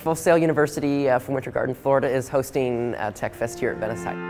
Full Sail University from Winter Garden, Florida is hosting TechFest here at Venice High.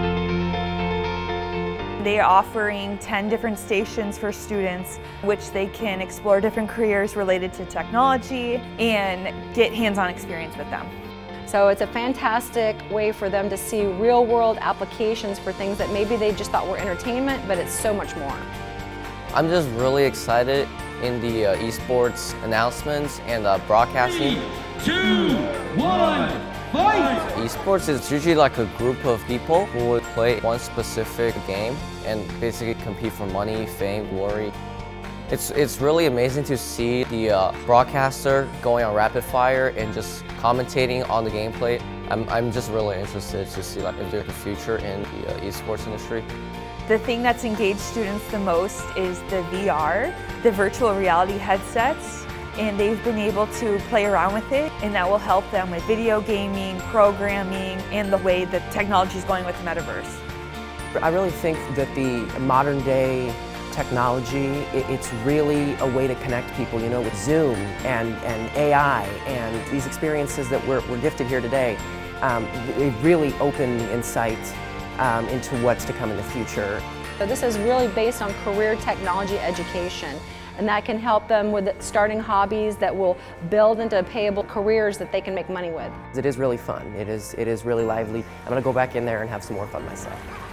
They are offering 10 different stations for students, which they can explore different careers related to technology and get hands-on experience with them. So it's a fantastic way for them to see real-world applications for things that maybe they just thought were entertainment, but it's so much more. I'm just really excited in the esports announcements and broadcasting. 3, 2, 1, fight! Esports is usually like a group of people who would play one specific game and basically compete for money, fame, glory. It's really amazing to see the broadcaster going on rapid fire and just commentating on the gameplay. I'm just really interested to see like if there's a future in the esports industry. The thing that's engaged students the most is the VR, the virtual reality headsets, and they've been able to play around with it, and that will help them with video gaming, programming, and the way that technology is going with the metaverse. I really think that the modern day technology, it's really a way to connect people, you know, with Zoom and AI and these experiences that we're gifted here today. They really open insight into what's to come in the future. So this is really based on career technology education, and that can help them with starting hobbies that will build into payable careers that they can make money with. It is really fun. It is really lively. I'm going to go back in there and have some more fun myself.